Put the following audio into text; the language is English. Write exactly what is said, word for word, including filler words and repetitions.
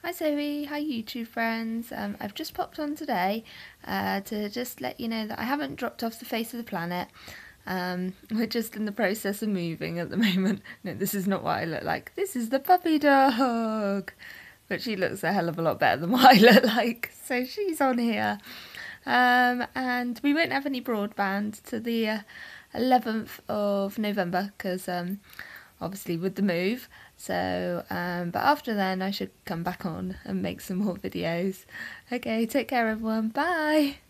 Hi Zoe, hi YouTube friends. Um, I've just popped on today uh, to just let you know that I haven't dropped off the face of the planet. Um, we're just in the process of moving at the moment. No, this is not what I look like. This is the puppy dog. But she looks a hell of a lot better than what I look like. So she's on here. Um, and we won't have any broadband to the uh, eleventh of November because um, obviously with the move. So, um, but after then I should come back on and make some more videos. Okay, take care everyone. Bye.